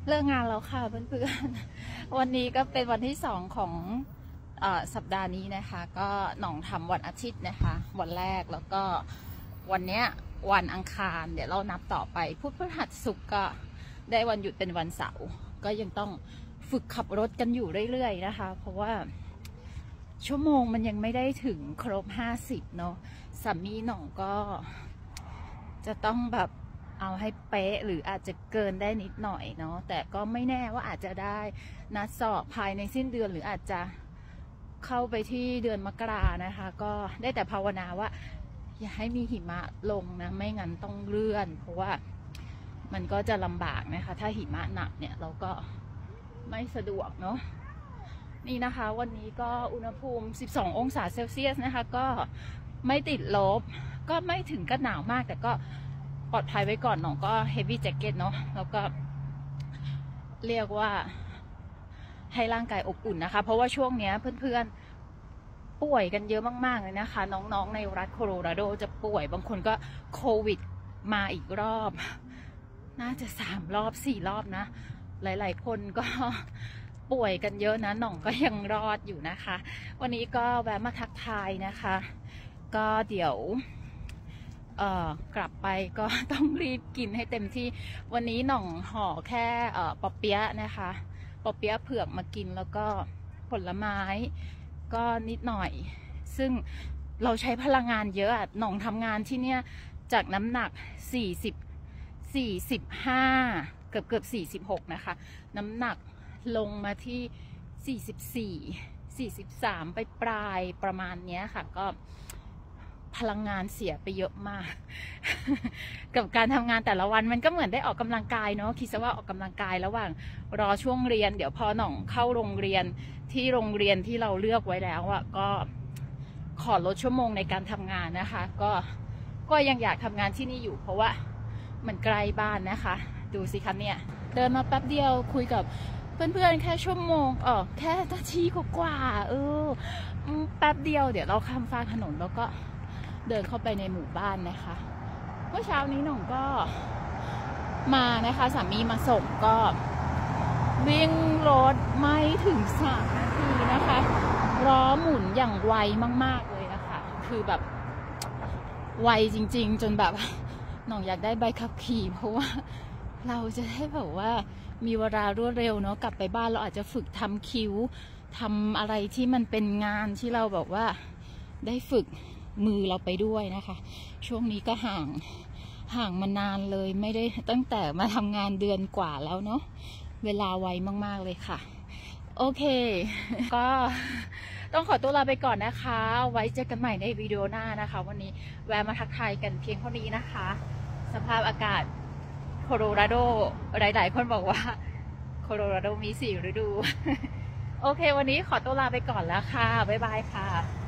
เลิกงานแล้วค่ะเพื่อนๆวันนี้ก็เป็นวันที่2ของสัปดาห์นี้นะคะก็หน่องทำวันอาทิตย์นะคะวันแรกแล้วก็วันเนี้ยวันอังคารเดี๋ยวเรานับต่อไปพุธพฤหัสศุกร์ก็ได้วันหยุดเป็นวันเสาร์ก็ยังต้องฝึกขับรถกันอยู่เรื่อยๆนะคะเพราะว่าชั่วโมงมันยังไม่ได้ถึงครบ50เนาะสามีหน่องก็จะต้องแบบเอาให้เป๊ะหรืออาจจะเกินได้นิดหน่อยเนาะแต่ก็ไม่แน่ว่าอาจจะได้นัดสอบภายในสิ้นเดือนหรืออาจจะเข้าไปที่เดือนมกรานะคะก็ได้แต่ภาวนาว่าอย่าให้มีหิมะลงนะไม่งั้นต้องเลื่อนเพราะว่ามันก็จะลำบากนะคะถ้าหิมะหนักเนี่ยเราก็ไม่สะดวกเนาะนี่นะคะวันนี้ก็อุณหภูมิ12องศาเซลเซียสนะคะก็ไม่ติดลบก็ไม่ถึงกับหนาวมากแต่ก็ปลอดภัยไว้ก่อนหน่องก็เฮฟวี่แจ็คเก็ตเนาะแล้วก็เรียกว่าให้ร่างกายอบอุ่นนะคะเพราะว่าช่วงนี้เพื่อนๆป่วยกันเยอะมากๆเลยนะคะน้องๆในรัฐโคโลราโดจะป่วยบางคนก็โควิดมาอีกรอบน่าจะ3 รอบ 4 รอบนะหลายๆคนก็ป่วยกันเยอะนะหน่องก็ยังรอดอยู่นะคะวันนี้ก็แวะมาทักทายนะคะก็เดี๋ยวกลับไปก็ต้องรีบกินให้เต็มที่วันนี้หน่องห่อแค่ปอเปี๊ยะนะคะปอเปี๊ยะเผือกมากินแล้วก็ผลไม้ก็นิดหน่อยซึ่งเราใช้พลังงานเยอะหน่องทำงานที่เนี่ยจากน้ำหนัก45เกือบ46นะคะน้ำหนักลงมาที่44 43ไปปลายประมาณนี้ค่ะก็พลังงานเสียไปเยอะมาก กับการทำงานแต่ละวันมันก็เหมือนได้ออกกำลังกายเนาะคิดซะว่าออกกำลังกายระหว่างรอช่วงเรียนเดี๋ยวพอหน่องเข้าโรงเรียนที่เราเลือกไว้แล้วอ่ะก็ขอลดชั่วโมงในการทำงานนะคะก็ยังอยากทำงานที่นี่อยู่เพราะว่ามันไกลบ้านนะคะดูสิคะเนี่ยเดินมาแป๊บเดียวคุยกับเพื่อนๆแค่ชั่วโมงแค่นาทีกว่าแป๊บเดียวเดี๋ยวเราข้ามฟากถนนแล้วก็เดินเข้าไปในหมู่บ้านนะคะเมื่อเช้านี้หน่องก็มานะคะสามีมาส่งก็วิ่งรถไม่ถึง3 นาทีนะคะล้อหมุนอย่างไวมากๆเลยนะคะคือแบบไวจริงๆจนแบบหน่องอยากได้ใบขับขี่เพราะว่าเราจะได้แบบว่ามีเวลารวดเร็วเนาะกลับไปบ้านเราอาจจะฝึกทำคิ้วทำอะไรที่มันเป็นงานที่เราแบบว่าได้ฝึกมือเราไปด้วยนะคะช่วงนี้ก็ห่างมานานเลยไม่ได้ตั้งแต่มาทำงานเดือนกว่าแล้วเนาะเวลาไวมากๆเลยค่ะโอเคก็ต้องขอตัวลาไปก่อนนะคะไว้เจอกันใหม่ในวิดีโอหน้านะคะวันนี้แวะมาทักทายกันเพียงเท่านี้นะคะสภาพอากาศโคโลราโดหลายๆคนบอกว่าโคโลราโดมี4 ฤดูโอเควันนี้ขอตัวลาไปก่อนแล้วค่ะบ๊ายบายค่ะ